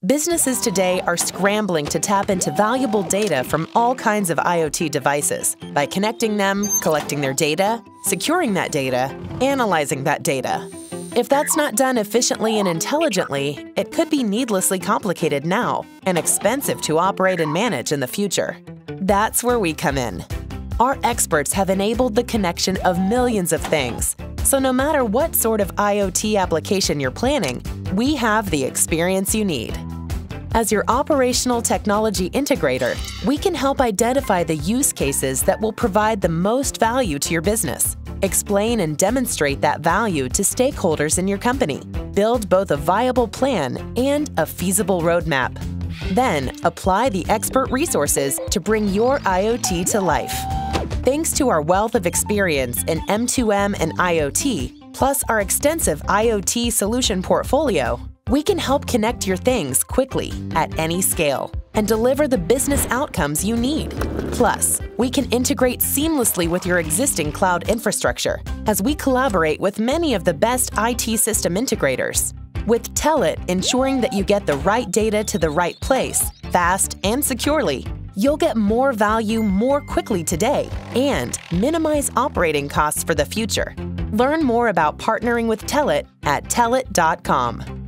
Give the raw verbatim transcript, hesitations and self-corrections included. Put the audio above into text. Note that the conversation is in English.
Businesses today are scrambling to tap into valuable data from all kinds of IoT devices by connecting them, collecting their data, securing that data, analyzing that data. If that's not done efficiently and intelligently, it could be needlessly complicated now and expensive to operate and manage in the future. That's where we come in. Our experts have enabled the connection of millions of things, so no matter what sort of IoT application you're planning, we have the experience you need. As your operational technology integrator, we can help identify the use cases that will provide the most value to your business, explain and demonstrate that value to stakeholders in your company, build both a viable plan and a feasible roadmap. Then, apply the expert resources to bring your IoT to life. Thanks to our wealth of experience in M two M and IoT, plus our extensive IoT solution portfolio, we can help connect your things quickly at any scale and deliver the business outcomes you need. Plus, we can integrate seamlessly with your existing cloud infrastructure as we collaborate with many of the best I T system integrators. With Telit ensuring that you get the right data to the right place, fast and securely, you'll get more value more quickly today and minimize operating costs for the future. Learn more about partnering with Telit at telit dot com.